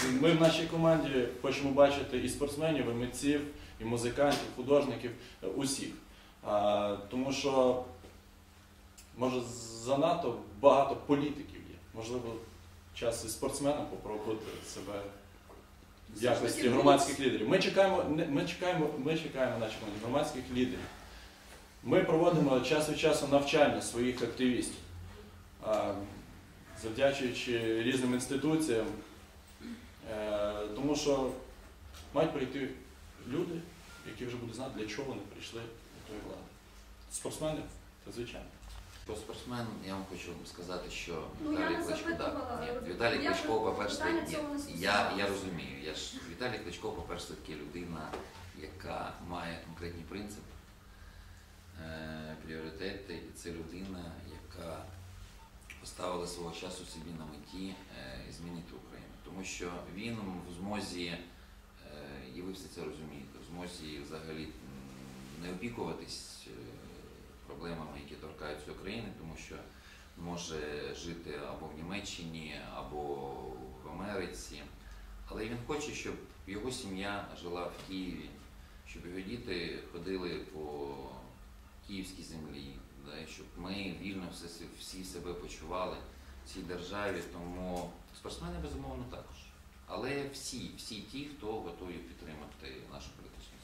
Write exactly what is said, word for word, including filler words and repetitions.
Ми в нашій команді хочемо бачити і спортсменів, і митців, і музикантів, художників, усіх. Тому що, може, занадто багато політиків є. Можливо, час і спортсменам попробувати себе в якості громадських лідерів. Ми чекаємо, ми чекаємо, ми чекаємо наші громадських лідерів. Ми проводимо час від часу навчання своїх активістів, завдячуючи різним інституціям, тому що мають прийти люди, які вже будуть знати, для чого вони прийшли до тої влади. Спортсмени, це звичайно. Про спортсмен я вам хочу сказати, що Ну, Віталій Кличко, да, ні, Віталій Кличко, по-перше, я, я розумію, я ж, Віталій Кличко, по-перше, таки людина, яка має конкретні принципи, е, пріоритети, і це людина, яка поставила свого часу собі на меті е, змінити Україну. Тому що він в змозі, е, і ви все це розумієте, в змозі взагалі не опікуватись е, проблемами, які торкаються України, тому що може жити або в Німеччині, або в Америці. Але він хоче, щоб його сім'я жила в Києві, щоб його діти ходили по київській землі, да, щоб ми вільно всі, всі себе почували в цій державі. Тому спортсмени, безумовно, також. Але всі, всі ті, хто готові підтримати нашу політичну